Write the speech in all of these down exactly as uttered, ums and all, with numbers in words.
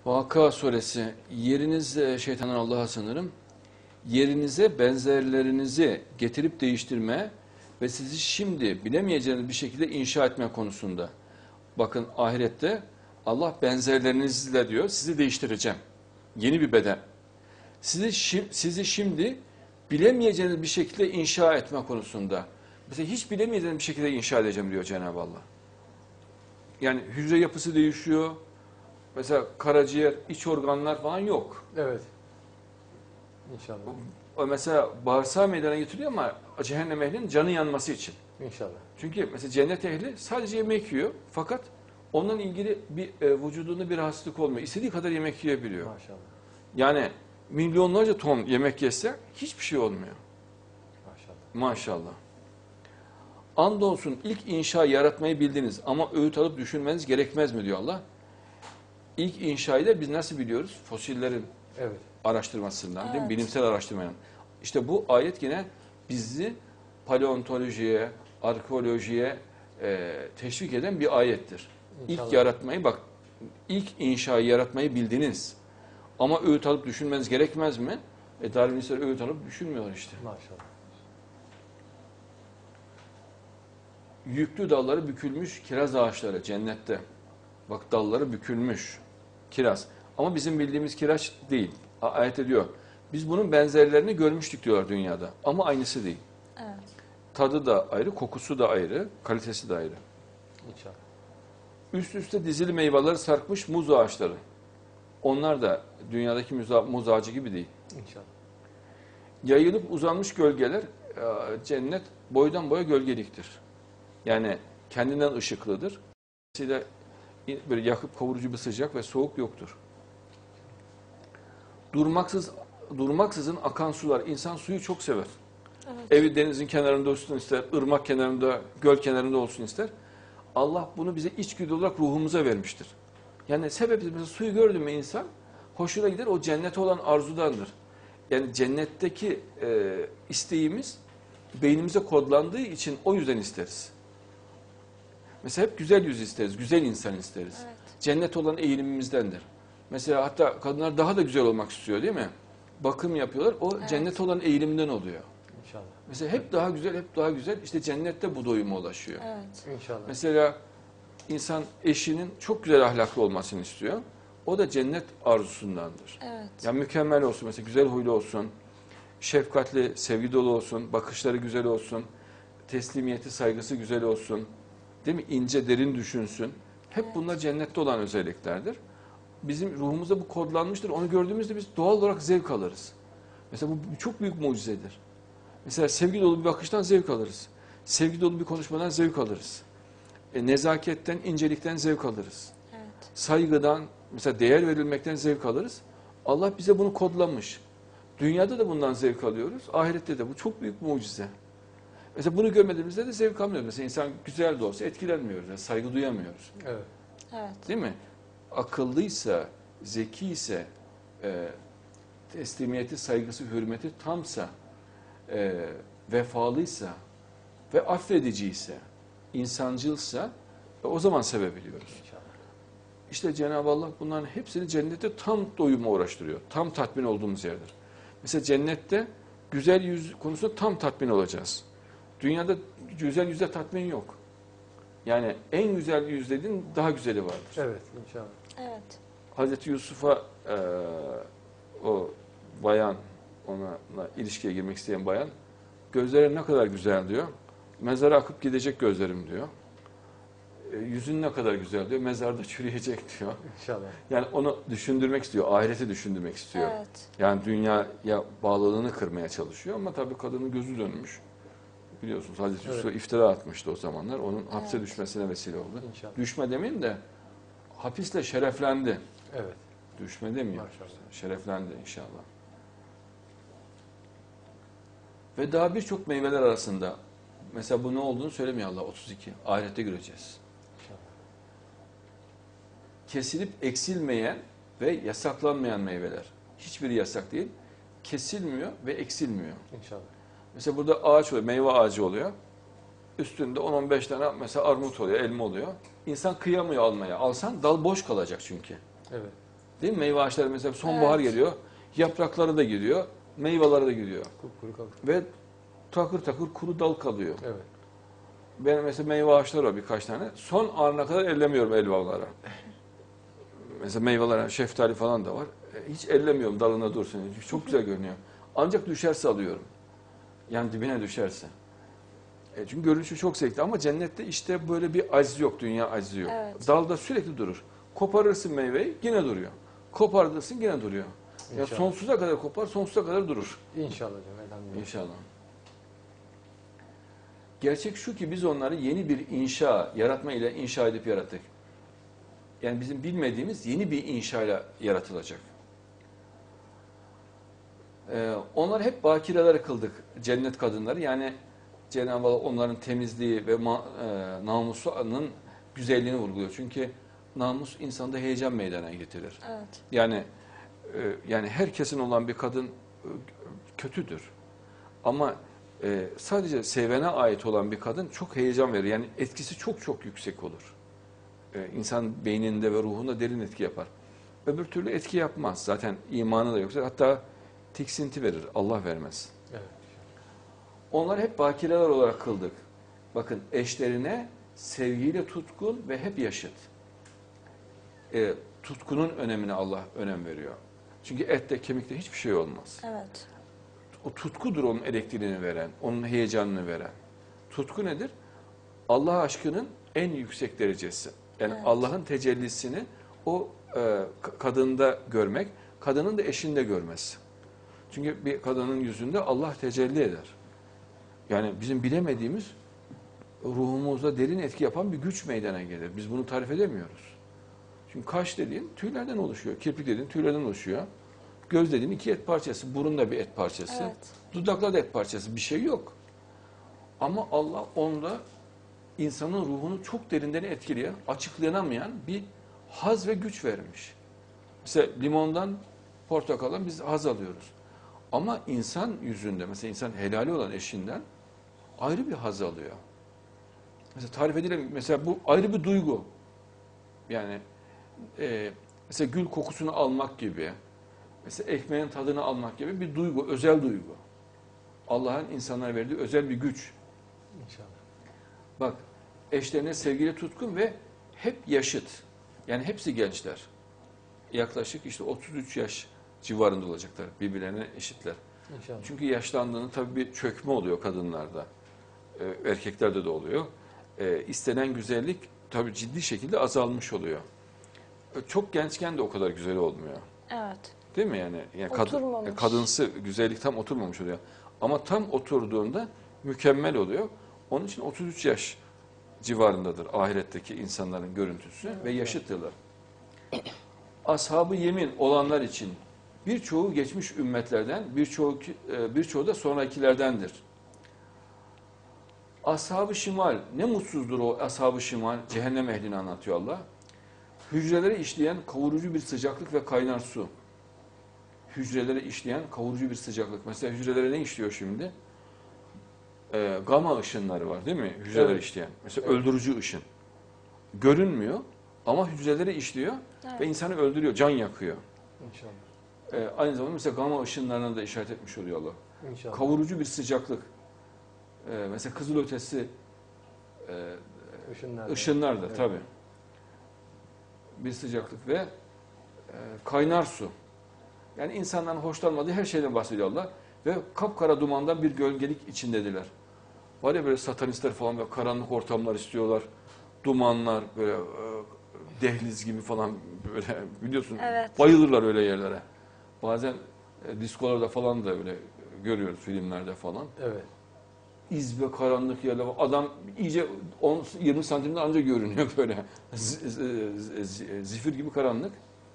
Vakıa suresi, yeriniz şeytandan Allah'a sığınırım. Yerinize benzerlerinizi getirip değiştirme ve sizi şimdi bilemeyeceğiniz bir şekilde inşa etme konusunda. Bakın ahirette Allah benzerlerinizle diyor, sizi değiştireceğim. Yeni bir beden. Sizi, sizi şimdi bilemeyeceğiniz bir şekilde inşa etme konusunda. Mesela hiç bilemeyeceğiniz bir şekilde inşa edeceğim diyor Cenab-ı Allah. Yani hücre yapısı değişiyor. Mesela karaciğer, iç organlar falan yok. Evet. İnşallah. O mesela bağırsağı meydana getiriyor ama cehennem ehlinin canı yanması için. İnşallah. Çünkü mesela cennet ehli sadece yemek yiyor fakat onunla ilgili bir e, vücudunda bir rahatsızlık olmuyor. İstediği kadar yemek yiyebiliyor. Maşallah. Yani milyonlarca ton yemek yese hiçbir şey olmuyor. Maşallah. Maşallah. Andolsun ilk inşa yaratmayı bildiniz ama öğüt alıp düşünmeniz gerekmez mi diyor Allah. İlk inşayı da biz nasıl biliyoruz? Fosillerin Evet. araştırmasından, Evet. değil mi? Bilimsel araştırmadan. İşte bu ayet yine bizi paleontolojiye, arkeolojiye e, teşvik eden bir ayettir. İnşallah. İlk yaratmayı bak, ilk inşayı yaratmayı bildiniz. Ama öğüt alıp düşünmeniz gerekmez mi? E Darwinistler öğüt alıp düşünmüyor işte. Maşallah. Yüklü dalları bükülmüş kiraz ağaçları cennette. Bak dalları bükülmüş kiraz. Ama bizim bildiğimiz kiraz değil. Ayet diyor. Biz bunun benzerlerini görmüştük diyorlar dünyada. Ama aynısı değil. Evet. Tadı da ayrı, kokusu da ayrı, kalitesi de ayrı. İnşallah. Üst üste dizili meyveleri sarkmış muz ağaçları. Onlar da dünyadaki muz, muz ağacı gibi değil. İnşallah. Yayılıp uzanmış gölgeler, cennet boydan boya gölgeliktir. Yani kendinden ışıklıdır. Dolayısıyla böyle yakıp kavurucu bir sıcak ve soğuk yoktur. Durmaksız, durmaksızın akan sular. İnsan suyu çok sever. Evet. Evi denizin kenarında olsun ister, ırmak kenarında, göl kenarında olsun ister. Allah bunu bize içgüdü olarak ruhumuza vermiştir. Yani sebebi mesela suyu gördü mü insan, hoşuna gider, o cennete olan arzudandır. Yani cennetteki e, isteğimiz beynimize kodlandığı için o yüzden isteriz. Mesela hep güzel yüz isteriz, güzel insan isteriz. Evet. Cennet olan eğilimimizdendir. Mesela hatta kadınlar daha da güzel olmak istiyor değil mi? Bakım yapıyorlar, o Evet. cennet olan eğilimden oluyor. İnşallah. Mesela hep daha güzel, hep daha güzel. İşte cennette bu doyuma ulaşıyor. Evet. İnşallah. Mesela insan eşinin çok güzel ahlaklı olmasını istiyor. O da cennet arzusundandır. Evet. Yani mükemmel olsun, mesela güzel huylu olsun, şefkatli, sevgi dolu olsun, bakışları güzel olsun, teslimiyeti, saygısı güzel olsun, değil mi? İnce, derin düşünsün. Hep Evet. bunlar cennette olan özelliklerdir. Bizim ruhumuza bu kodlanmıştır. Onu gördüğümüzde biz doğal olarak zevk alırız. Mesela bu çok büyük mucizedir. Mesela sevgi dolu bir bakıştan zevk alırız. Sevgi dolu bir konuşmadan zevk alırız. E, nezaketten, incelikten zevk alırız. Evet. Saygıdan, mesela değer verilmekten zevk alırız. Allah bize bunu kodlamış. Dünyada da bundan zevk alıyoruz. Ahirette de bu çok büyük mucize. Mesela bunu görmediğimizde de zevk almıyoruz. Mesela insan güzel de olsa etkilenmiyoruz. Yani saygı duyamıyoruz. Evet. Evet. Değil mi? Akıllıysa, zekiyse, e, teslimiyeti, saygısı, hürmeti tamsa, e, vefalıysa ve affediciyse, insancılsa e, o zaman sevebiliyoruz. İnşallah. İşte Cenab-ı Allah bunların hepsini cennette tam doyuma uğraştırıyor. Tam tatmin olduğumuz yerdir. Mesela cennette güzel yüz konusunda tam tatmin olacağız. Dünyada güzel yüzde tatmin yok. Yani en güzel yüz dediğin daha güzeli vardır. Evet. İnşallah. Evet. Hazreti Yusuf'a e, o bayan, onunla ilişkiye girmek isteyen bayan, gözlerin ne kadar güzel diyor. Mezara akıp gidecek gözlerim diyor. E, yüzün ne kadar güzel diyor. Mezarda çürüyecek diyor. İnşallah. Yani onu düşündürmek istiyor. Ahireti düşündürmek istiyor. Evet. Yani dünyaya bağlılığını kırmaya çalışıyor ama tabii kadının gözü dönmüş. Biliyorsunuz Hazreti Evet. Yusuf'a iftira atmıştı o zamanlar. Onun hapse Evet. düşmesine vesile oldu. İnşallah. Düşme demeyeyim de hapisle şereflendi. Evet. Düşme demiyor. Maşallah. Şereflendi inşallah. Ve daha birçok meyveler arasında mesela bu ne olduğunu söylemiyor Allah. otuz iki. Ahirette göreceğiz. İnşallah. Kesilip eksilmeyen ve yasaklanmayan meyveler. Hiçbiri yasak değil. Kesilmiyor ve eksilmiyor. İnşallah. Mesela burada ağaç oluyor, meyve ağacı oluyor. Üstünde on on beş tane mesela armut oluyor, elma oluyor. İnsan kıyamıyor almaya. Alsan dal boş kalacak çünkü. Evet. Değil mi? Meyve ağaçları mesela sonbahar Evet. geliyor. Yaprakları da gidiyor. Meyveleri de gidiyor. Kupkuru kalır. Ve takır takır kuru dal kalıyor. Evet. Benim mesela meyve ağaçları var birkaç tane. Son anına kadar ellemiyorum elmalara. Mesela meyveler, şeftali falan da var. E, Hiç ellemiyorum dalına dursun. Çok güzel görünüyor. Ancak düşerse alıyorum. Yani dibine düşerse. E çünkü görünüşü çok zevkli ama cennette işte böyle bir aciz yok, dünya acizi yok. Evet. Dalda sürekli durur. Koparırsın meyveyi yine duruyor. Kopardısın yine duruyor. Ya İnşallah. sonsuza kadar kopar, sonsuza kadar durur. İnşallah hocam. Elhamdülillah. İnşallah. Gerçek şu ki biz onları yeni bir inşa, yaratma ile inşa edip yarattık. Yani bizim bilmediğimiz yeni bir inşa ile yaratılacak. Ee, onları hep bakireler kıldık, cennet kadınları. Yani Cenab-ı Allah onların temizliği ve ma, e, namusunun güzelliğini vurguluyor. Çünkü namus insanda heyecan meydana getirir. Evet. Yani e, yani herkesin olan bir kadın e, kötüdür. Ama e, sadece sevene ait olan bir kadın çok heyecan verir. Yani etkisi çok çok yüksek olur. E, insan beyninde ve ruhunda derin etki yapar. Öbür türlü etki yapmaz. Zaten imanı da yoksa hatta tiksinti verir. Allah vermez. Evet. Onları hep bakireler olarak kıldık. Bakın eşlerine sevgiyle tutkun ve hep yaşıt. E, tutkunun önemine Allah önem veriyor. Çünkü ette kemikte hiçbir şey olmaz. Evet. O tutkudur onun elektriğini veren, onun heyecanını veren. Tutku nedir? Allah aşkının en yüksek derecesi. Yani Evet. Allah'ın tecellisini o e, kadında görmek, kadının da eşinde görmesi. Çünkü bir kadının yüzünde Allah tecelli eder. Yani bizim bilemediğimiz ruhumuzda derin etki yapan bir güç meydana gelir. Biz bunu tarif edemiyoruz. Çünkü kaş dediğin tüylerden oluşuyor. Kirpik dediğin tüylerden oluşuyor. Göz dediğin iki et parçası. Burun da bir et parçası. Evet. Dudaklar da et parçası. Bir şey yok. Ama Allah onda insanın ruhunu çok derinden etkileyen, açıklanamayan bir haz ve güç vermiş. Mesela limondan, portakaldan biz haz alıyoruz. Ama insan yüzünde, mesela insan helali olan eşinden ayrı bir haz alıyor. Mesela tarif edilen, mesela bu ayrı bir duygu. Yani e, mesela gül kokusunu almak gibi, mesela ekmeğin tadını almak gibi bir duygu, özel duygu. Allah'ın insanlara verdiği özel bir güç. İnşallah. Bak, eşlerine sevgili tutkun ve hep yaşıt. Yani hepsi gençler. Yaklaşık işte otuz üç yaş civarında olacaklar. Birbirlerine eşitler. İnşallah. Çünkü yaşlandığında tabii bir çökme oluyor kadınlarda. Ee, erkeklerde de oluyor. Ee, istenen güzellik tabii ciddi şekilde azalmış oluyor. Ee, çok gençken de o kadar güzel olmuyor. Evet. Değil mi yani? Yani kadın, Oturmamış. kadınsı güzellik tam oturmamış oluyor. Ama tam oturduğunda mükemmel oluyor. Onun için otuz üç yaş civarındadır ahiretteki insanların görüntüsü ve yaşıttırlar. Ashab-ı yemin olanlar için birçoğu geçmiş ümmetlerden, birçoğu birçoğu da sonrakilerdendir. Ashab-ı şimal, ne mutsuzdur o ashab-ı şimal, cehennem ehlini anlatıyor Allah. Hücreleri işleyen kavurucu bir sıcaklık ve kaynar su. Hücreleri işleyen kavurucu bir sıcaklık. Mesela hücrelere ne işliyor şimdi? Ee, gama ışınları var değil mi? Hücreler Evet. işleyen. Mesela Evet. öldürücü ışın. Görünmüyor ama hücreleri işliyor Evet. ve insanı öldürüyor, can yakıyor. İnşallah. Ee, aynı zamanda mesela gama ışınlarına da işaret etmiş oluyor Allah. İnşallah. Kavurucu bir sıcaklık. Ee, mesela kızılötesi e, Işınlar. ışınlar da Evet. tabii. Bir sıcaklık ve e, kaynar su. Yani insanların hoşlanmadığı her şeyden bahsediyor Allah. Ve kapkara dumandan bir gölgelik içindediler. Var ya böyle satanistler falan böyle karanlık ortamlar istiyorlar. Dumanlar böyle e, dehliz gibi falan böyle biliyorsun. Evet. Bayılırlar öyle yerlere. Bazen e, diskolarda falan da öyle görüyoruz filmlerde falan. Evet. İzbe karanlık yerler var. Adam iyice on yirmi santimde anca görünüyor böyle. Z- z- z- Zifir gibi karanlık.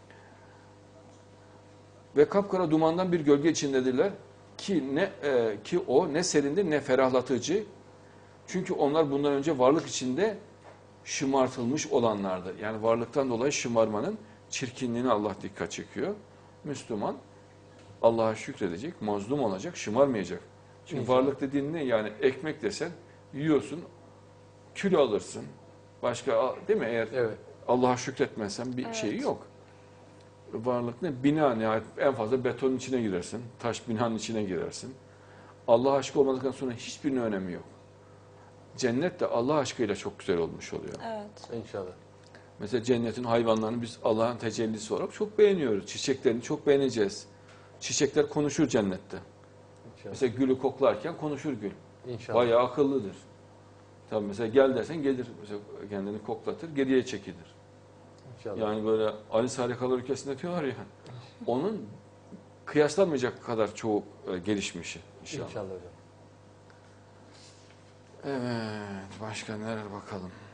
Ve kapkara dumandan bir gölge içindedirler ki ne e, ki o ne serindir ne ferahlatıcı. Çünkü onlar bundan önce varlık içinde şımartılmış olanlardır. Yani varlıktan dolayı şımarmanın çirkinliğine Allah dikkat çekiyor. Müslüman Allah'a şükredecek, mazlum olacak, şımarmayacak. Çünkü İnşallah. varlık dediğin ne? Yani ekmek desen yiyorsun, kilo alırsın. Başka değil mi? Eğer Evet. Allah'a şükretmezsen bir Evet. şeyi yok. varlık ne? Bina nihayet. En fazla betonun içine girersin. Taş binanın içine girersin. Allah aşkı olmadıktan sonra hiçbirinin önemi yok. Cennet de Allah aşkıyla çok güzel olmuş oluyor. Evet. İnşallah. Mesela cennetin hayvanlarını biz Allah'ın tecellisi olarak çok beğeniyoruz. Çiçeklerini çok beğeneceğiz. Çiçekler konuşur cennette. İnşallah. Mesela gülü koklarken konuşur gül. İnşallah. Bayağı akıllıdır. Tabii mesela gel dersen gelir. Mesela kendini koklatır, geriye çekilir. İnşallah. Yani böyle Alice Harikalar Ülkesi'nde diyorlar ya, onun kıyaslanmayacak kadar çoğu e, gelişmişi inşallah. İnşallah hocam. Evet, başka neler bakalım.